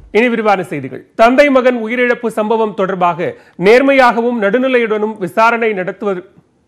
இனி விரிவான செய்திகள். தந்தை மகன் உயிரிழப்பு சம்பவம் தொடர்பாக நேர்மையாகவும் நடுநிலையுடனும் விசாரணை நடத்துவது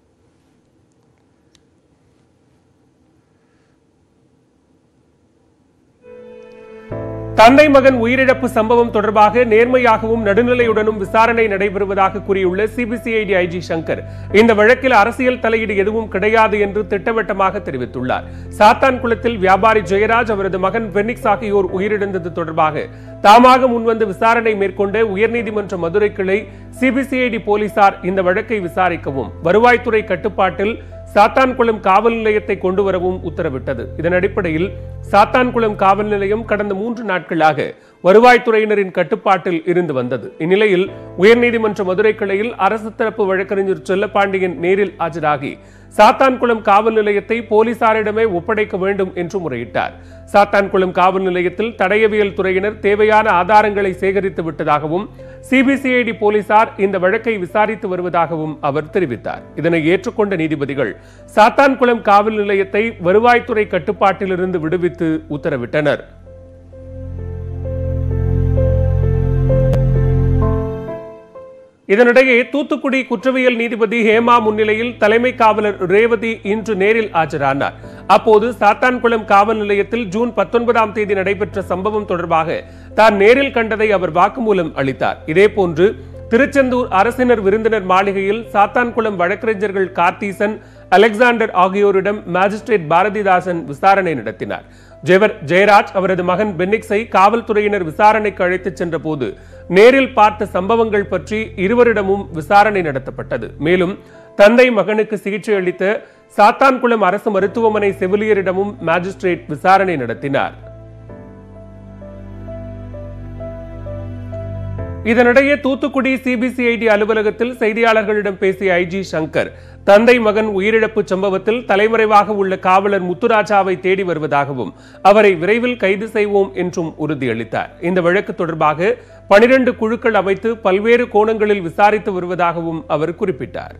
தந்தை மகன் உயிரிழப்பு சம்பவம் தொடர்பாக நேர்மையாகவும் நடுநிலையுடனும் விசாரணை நடைபெறுவதாக கூறியுள்ள சிபிசிஐடி ஐஜி சங்கர் இந்த வழக்கில் அரசியல் தலையீடு எதுவும் கிடையாது என்று திட்டவட்டமாக தெரிவித்துள்ளார். சாத்தான்குளத்தில் வியாபாரி ஜெயராஜ், அவரது மகன் பெனிக்ஸ் ஆகியோர் உயிரிழந்தது தொடர்பாக தாமாக முன்வந்து விசாரணை மேற்கொண்ட உயர்நீதிமன்ற மதுரை கிளை சிபிசிஐடி போலீசார் இந்த வழக்கை விசாரிக்கவும் வருவாய்த்துறை கட்டுப்பாட்டில் சாத்தான்குளம் காவல் நிலையத்தை கொண்டு வரவும் உத்தரவிட்டது. இதன் அடிப்படையில் சாத்தான்குளம் காவல் நிலையம் கடந்த 3 நாட்களாக வருவாய்த்துறையினரின் கட்டுப்பாட்டில் இருந்து வந்தது. இந்நிலையில் உயர்நீதிமன்ற மதுரை கிளையில் அரசு தரப்பு வழக்கறிஞர் செல்லப்பாண்டியன் நேரில் ஆஜராகி சாத்தான்குளம் காவல் நிலையத்தை போலீசாரிடமே ஒப்படைக்க வேண்டும் என்று முறையிட்டார். சாத்தான்குளம் காவல் நிலையத்தில் தடயவியல் துறையினர் தேவையான ஆதாரங்களை சேகரித்து விட்டதாகவும் சிபிசிஐடி போலீசார் இந்த வழக்கை விசாரித்து வருவதாகவும் அவர் தெரிவித்தார். இதனை ஏற்றுக்கொண்ட நீதிபதிகள் சாத்தான்குளம் காவல் நிலையத்தை வருவாய்த்துறை கட்டுப்பாட்டிலிருந்து விடுவித்து உத்தரவிட்டனர். இதனிடையே தூத்துக்குடி குற்றவியல் நீதிபதி ஹேமா முன்னிலையில் தலைமை காவலர் ரேவதி இன்று நேரில் ஆஜரானார். அப்போது சாத்தான்குளம் காவல் நிலையத்தில் ஜூன் 19ஆம் தேதி நடைபெற்ற சம்பவம் தொடர்பாக தான் நேரில் கண்டதை அவர் வாக்குமூலம் அளித்தார். இதேபோன்று திருச்செந்தூர் அரசினர் விருந்தினர் மாளிகையில் சாத்தான்குளம் வழக்கறிஞர்கள் கார்த்தீசன், அலெக்சாண்டர் ஆகியோரிடம் மாஜிஸ்ட்ரேட் பாரதிதாசன் விசாரணை நடத்தினார். ஜெயராஜ் அவரது மகன் பெனிக்ஸை காவல்துறையினர் விசாரணைக்கு அழைத்துச் சென்ற போது நேரில் பார்த்த சம்பவங்கள் பற்றி இருவரிடமும் விசாரணை நடத்தப்பட்டது. மேலும் தந்தை மகனுக்கு சிகிச்சை அளித்த சாத்தான்குளம் அரசு மருத்துவமனை செவிலியரிடமும் மாஜிஸ்ட்ரேட் விசாரணை நடத்தினார். இதனிடையே தூத்துக்குடி சிபிசிஐடி அலுவலகத்தில் செய்தியாளர்களிடம் பேசிய ஐஜி சங்கர் தந்தை மகன் உயிரிழப்பு சம்பவத்தில் தலைமறைவாக உள்ள காவலர் முத்துராஜாவை தேடி வருவதாகவும் அவரை விரைவில் கைது செய்வோம் என்றும் உறுதியளித்தார். இந்த வழக்கு தொடர்பாக 12 குழுக்கள் அமைத்து பல்வேறு கோணங்களில் விசாரித்து வருவதாகவும் அவர் குறிப்பிட்டார்.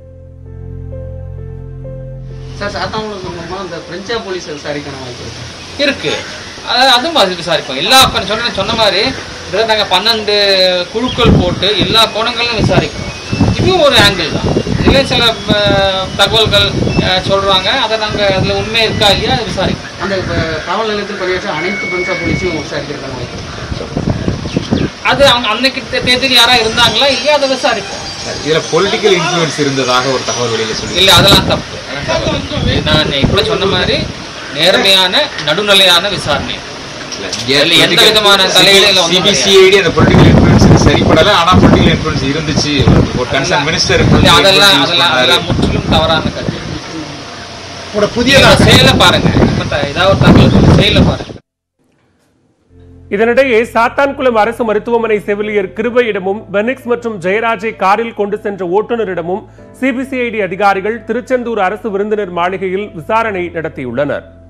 அதுவும் விசாரிப்போம். எல்லா சொன்ன மாதிரி நாங்கள் 12 குழுக்கள் போட்டு எல்லா கோணங்களும் விசாரிக்கிறோம். இதுவும் ஒரு ஆங்கிள் தான். இதில் சில தகவல்கள் சொல்கிறாங்க, அதை நாங்கள் அதில் உண்மை இருக்கா இல்லையா அதை விசாரிக்கிறோம். அந்த காவல் நிலையத்தில் பணியாற்ற அனைத்து பஞ்சா போலீஸையும் விசாரிக்கிறாங்க. அது அவங்க அன்னைக்கு தேதி யாராக இருந்தாங்களா இல்லையா அதை விசாரிப்போம். இதில் பொலிட்டிக்கல் இன்ஃப்ளூயன்ஸ் இருந்ததாக ஒரு தகவல் வெளியில் சொல்லி இல்லை, அதெல்லாம் தப்பு. நான் இப்போ சொன்ன மாதிரி நேர்மையான நடுநிலையான விசாரணை, எந்த விதமான தலையில சிபிசிஐடி அந்த பொலிட்டிக்கல் இன்ஃப்ளூயன்ஸ் சரிப்படல. ஆனா பொலிட்டிக்கல் இன்ஃப்ளூயன்ஸ் இருந்துச்சு. ஒரு கன்சர்ன் மினிஸ்டர் அதெல்லாம் முற்றிலும் தவறான கருத்து. ஒரு புதிய செயலை பாருங்க, ஏதாவது தகவல் செயலை பாருங்க. இதனிடையே சாத்தான்குளம் அரசு மருத்துவமனை செவிலியர் கிருபையிடமும் பெனிக்ஸ் மற்றும் ஜெயராஜை காரில் கொண்டு சென்ற ஓட்டுநரிடமும் சிபிசிஐடி அதிகாரிகள் திருச்செந்தூர் அரசு விருந்தினர் மாளிகையில் விசாரணை நடத்தியுள்ளனர்.